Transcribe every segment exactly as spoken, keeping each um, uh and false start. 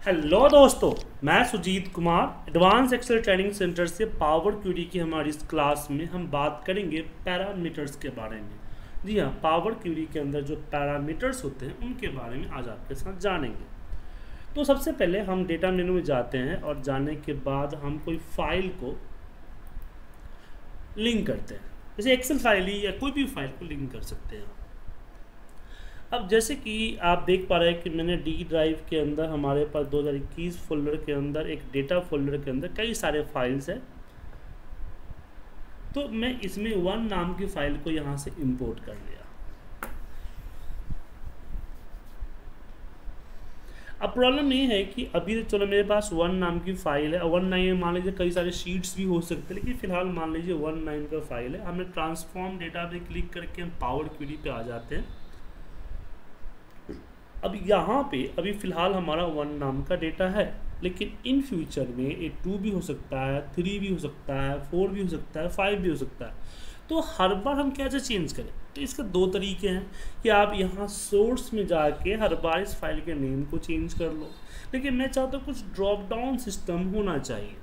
Hello दोस्तों, मैं Sujeet Kumar advance excel training centre से पावर क्यूरी की हमारी इस क्लास में हम बात करेंगे पैरामीटर्स के बारे में। जी हाँ, पावर क्यूरी के अंदर जो पैरामीटर्स होते हैं उनके बारे में आज आपके साथ जानेंगे। तो सबसे पहले हम डेटा मेनू में जाते हैं और जाने के बाद हम कोई फाइल को लिंक करते हैं, जैसे एक्सेल फाइल ही या कोई भी फाइल को लिंक कर सकते हैं। अब जैसे कि आप देख पा रहे हैं कि मैंने डी ड्राइव के अंदर हमारे पास दो हज़ार इक्कीस फोल्डर के अंदर एक डेटा फोल्डर के अंदर कई सारे फाइल्स हैं। तो मैं इसमें वन नाम की फाइल को यहाँ से इंपोर्ट कर लिया। अब प्रॉब्लम ये है कि अभी चलो मेरे पास वन नाम की फाइल है और वन नाइन मान लीजिए कई सारे शीट्स भी हो सकते हैं, लेकिन फिलहाल मान लीजिए वन नाइन का फाइल है। हमने ट्रांसफॉर्म डेटा पे क्लिक करके हम पावर क्वेरी पे आ जाते हैं। अब यहाँ पे अभी फ़िलहाल हमारा वन नाम का डेटा है, लेकिन इन फ्यूचर में ये टू भी हो सकता है, थ्री भी हो सकता है, फोर भी हो सकता है, फाइव भी हो सकता है। तो हर बार हम कैसे चेंज करें? तो इसके दो तरीके हैं कि आप यहाँ सोर्स में जाके हर बार इस फाइल के नेम को चेंज कर लो, लेकिन मैं चाहता हूँ कुछ ड्रॉप डाउन सिस्टम होना चाहिए।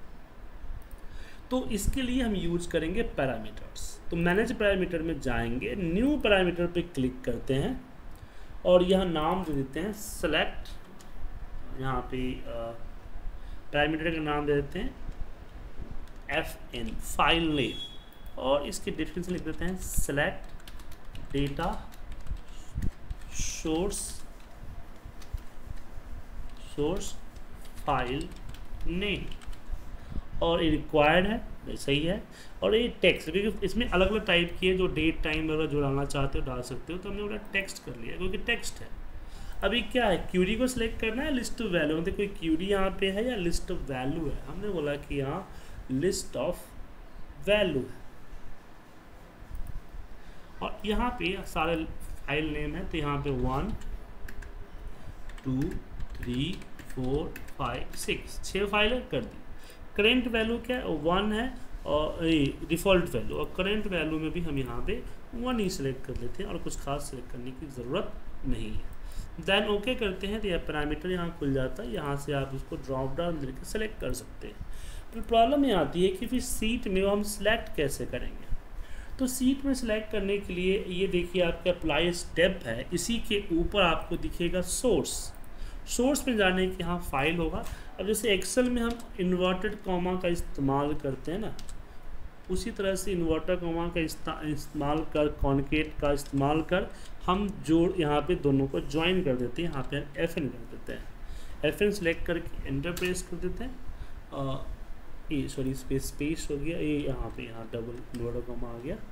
तो इसके लिए हम यूज करेंगे पैरामीटर्स। तो मैनेज पैरामीटर में जाएंगे, न्यू पैरामीटर पे क्लिक करते हैं और यह नाम दे देते हैं सेलेक्ट। यहाँ पे पैरामीटर का नाम दे देते हैं एफ एन फाइल नेम, और इसके डिफिनेशन लिख देते हैं select data source source file name, और ये रिक्वायर्ड है, सही है। और ये टेक्स्ट, क्योंकि इसमें अलग अलग टाइप की है, जो डेट टाइम वगैरह जो डालना चाहते हो डाल सकते हो। तो हमने बोला टेक्स्ट कर लिया क्योंकि टेक्स्ट है। अभी क्या है, क्यूरी को सिलेक्ट करना है, लिस्ट ऑफ वैल्यू, मतलब कोई क्यूरी यहाँ पे है या लिस्ट ऑफ वैल्यू है। हमने बोला कि यहाँ लिस्ट ऑफ वैल्यू है, और यहाँ पे सारे फाइल नेम है। तो यहाँ पे one two three four five six छः फाइल कर दी। करेंट वैल्यू क्या है, वन है, और डिफ़ॉल्ट वैल्यू, और करेंट वैल्यू में भी हम यहाँ पे वन ही सिलेक्ट कर लेते हैं और कुछ खास सिलेक्ट करने की ज़रूरत नहीं है। देन ओके करते हैं तो यह पैरामीटर यहाँ खुल जाता है। यहाँ से आप इसको ड्रॉप डाउन करके सेलेक्ट कर सकते हैं। तो प्रॉब्लम ये आती है कि फिर सीट में हम सिलेक्ट कैसे करेंगे। तो सीट में सिलेक्ट करने के लिए ये देखिए आपका अप्लाई स्टेप है, इसी के ऊपर आपको दिखेगा सोर्स। सोर्स में जाने के यहाँ फाइल होगा। अब जैसे एक्सेल में हम इन्वर्टेड कॉमा का इस्तेमाल करते हैं ना, उसी तरह से इन्वर्टर कॉमा का इस्तेमाल कर, कॉन्केट का इस्तेमाल कर हम जोड़ यहाँ पे दोनों को ज्वाइन कर देते हैं। यहाँ पे एफ एन कर देते हैं, एफ एन सेलेक्ट करके एंटर प्रेस कर देते हैं। ये सॉरी स्पेस स्पेस हो गया, ये यहाँ पे यहाँ डबल इन्वर्टर कॉमा आ गया,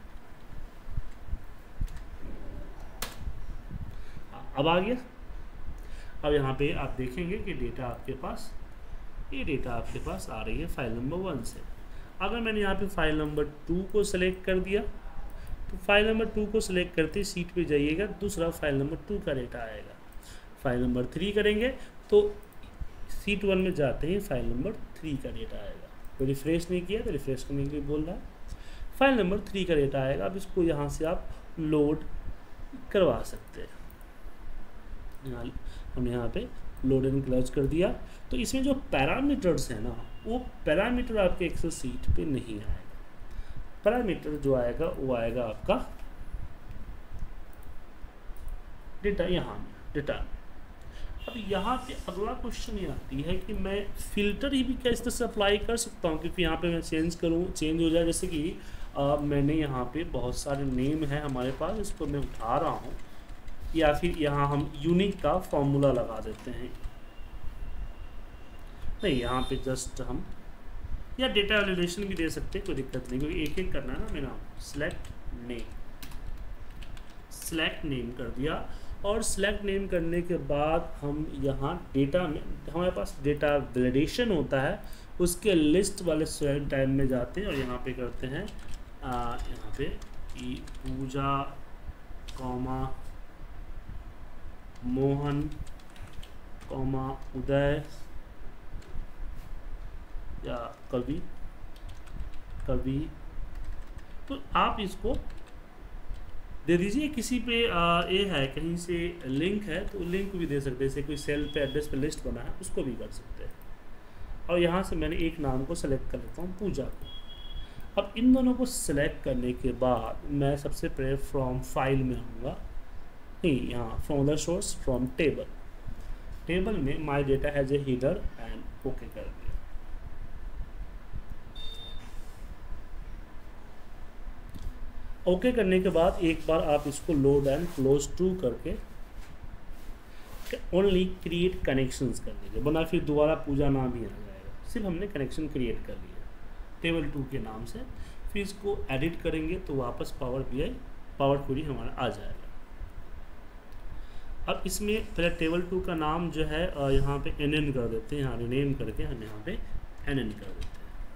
अब आ गया। अब यहाँ पे आप देखेंगे कि डेटा आपके पास, ये डेटा आपके पास आ रही है फाइल नंबर वन से। अगर मैंने यहाँ पे फाइल नंबर टू को सिलेक्ट कर दिया, तो फाइल नंबर टू को सिलेक्ट करते सीट पे जाइएगा, दूसरा फाइल नंबर टू का डेटा आएगा। फाइल नंबर थ्री करेंगे तो सीट वन में जाते ही फाइल नंबर थ्री का डेटा आएगा। तो रिफ्रेश नहीं किया तो रिफ्रेश करने के लिए बोल रहा है, फाइल नंबर थ्री का डेटा आएगा। अब इसको यहाँ से आप लोड करवा सकते हैं। यहाँ हम यहाँ पे लोड एंड क्लोज कर दिया। तो इसमें जो पैरामीटर्स हैं ना, वो पैरामीटर आपके एक्सेल सीट पे नहीं आएगा। पैरामीटर जो आएगा वो आएगा आपका डेटा, यहाँ में डेटा में। अब यहाँ पे अगला क्वेश्चन ये आती है कि मैं फिल्टर ही भी क्या इस तरह से अप्लाई कर सकता हूँ, क्योंकि यहाँ पे मैं चेंज करूँ चेंज हो जाए। जैसे कि आ, मैंने यहाँ पे बहुत सारे नेम है हमारे पास, इसको मैं उठा रहा हूँ, या फिर यहाँ हम यूनिक का फॉर्मूला लगा देते हैं। नहीं, यहाँ पे जस्ट हम या डेटा वैलिडेशन भी दे सकते हैं, कोई दिक्कत नहीं, क्योंकि एक एक करना है ना मेरा। सेलेक्ट नेम, सेलेक्ट नेम कर दिया, और सेलेक्ट नेम करने के बाद हम यहाँ डेटा में, हमारे पास डेटा वैलिडेशन होता है, उसके लिस्ट वाले सेल टाइम में जाते हैं और यहाँ पे करते हैं आ, यहाँ पे पूजा कॉमा मोहन कॉमा उदय या कवि कवि तो आप इसको दे दीजिए। किसी पे आ, ये है कहीं से लिंक है तो लिंक भी दे सकते हैं, जैसे कोई सेल पे एड्रेस पे लिस्ट बना है उसको भी कर सकते हैं। और यहाँ से मैंने एक नाम को सेलेक्ट कर लेता हूँ, पूजा को। अब इन दोनों को सिलेक्ट करने के बाद मैं सबसे पहले फ्रॉम फाइल में आऊँगा, नहीं यहाँ from the source, from table, table में my data has a header and okay कर दिया। ओके okay करने के बाद एक बार आप इसको लोड एंड क्लोज टू करके ओनली क्रिएट कनेक्शंस कर लीजिए, वरना फिर दोबारा पूजा नाम ही आ जाएगा। सिर्फ हमने कनेक्शन क्रिएट कर लिया टेबल टू के नाम से, फिर इसको एडिट करेंगे तो वापस power B I power query हमारा आ जाएगा। अब इसमें पहले टेबल टू का नाम जो है यहाँ पे एन एन कर देते हैं, यहाँ रिनेम करके हम यहाँ पे एन एन कर देते हैं।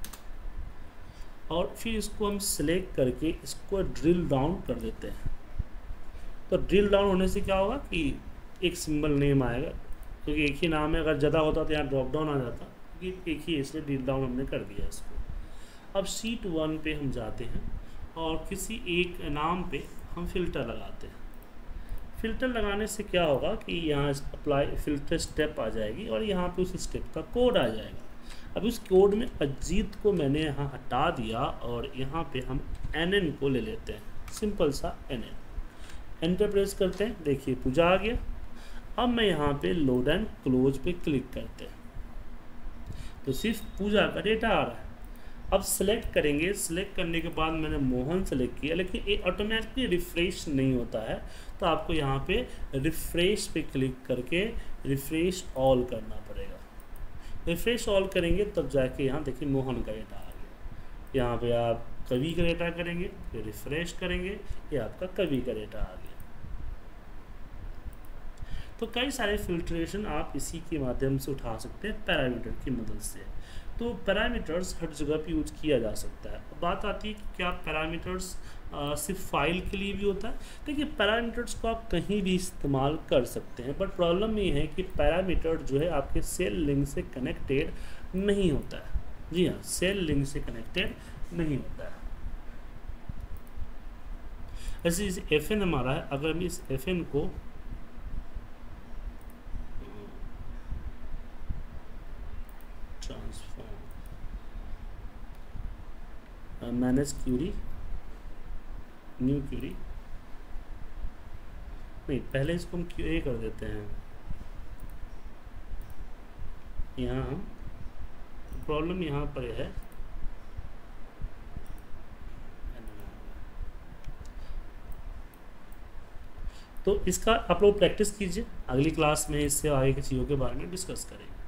और फिर इसको हम सिलेक्ट करके इसको ड्रिल डाउन कर देते हैं। तो ड्रिल डाउन होने से क्या होगा कि एक सिंबल नेम आएगा, क्योंकि एक ही नाम है, अगर ज़्यादा होता तो यहाँ ड्रॉप डाउन आ जाता, क्योंकि एक ही, इसलिए ड्रिल डाउन हमने कर दिया इसको। अब शीट वन पे हम जाते हैं और किसी एक नाम पे हम फिल्टर लगाते हैं। फिल्टर लगाने से क्या होगा कि यहाँ अप्लाई फिल्टर स्टेप आ जाएगी और यहाँ पे उस स्टेप का कोड आ जाएगा। अब इस कोड में अजीत को मैंने यहाँ हटा दिया और यहाँ पे हम एन एन को ले लेते हैं, सिंपल सा एन एन। एंटर प्रेस करते हैं, देखिए पूजा आ गया। अब मैं यहाँ पे लोड एंड क्लोज पे क्लिक करते हैं तो सिर्फ पूजा का डेटा आ रहा है। अब सेलेक्ट करेंगे, सेलेक्ट करने के बाद मैंने मोहन सेलेक्ट किया, लेकिन ये ऑटोमेटिकली रिफ्रेश नहीं होता है, तो आपको यहाँ पे रिफ्रेश पे क्लिक करके रिफ्रेश ऑल करना पड़ेगा। रिफ्रेश ऑल करेंगे तब जाके यहाँ देखिए मोहन का डेटा आ गया। यहाँ पे आप कवि का डेटा करेंगे, फिर रिफ्रेश करेंगे, ये आपका कवि का डेटा आ गया। तो कई सारे फिल्ट्रेशन आप इसी के माध्यम से उठा सकते हैं पैरामीटर की मदद से। तो पैरामीटर्स हर जगह पे यूज किया जा सकता है। बात आती है कि क्या पैरामीटर्स सिर्फ फाइल के लिए भी होता है। देखिए पैरामीटर्स को आप कहीं भी इस्तेमाल कर सकते हैं, बट प्रॉब्लम ये है कि पैरामीटर जो है आपके सेल लिंक से कनेक्टेड नहीं होता है। जी हाँ, सेल लिंक से कनेक्टेड नहीं होता है। ऐसे इस एफ एन हमारा है, अगर हम इस एफ एन को मैनेज क्यूरी, न्यू क्यूरी, नहीं पहले इसको हम क्यू ए कर देते हैं। यहाँ हम प्रॉब्लम यहाँ पर है, तो इसका आप लोग प्रैक्टिस कीजिए। अगली क्लास में इससे आगे की चीज़ों के बारे में डिस्कस करेंगे।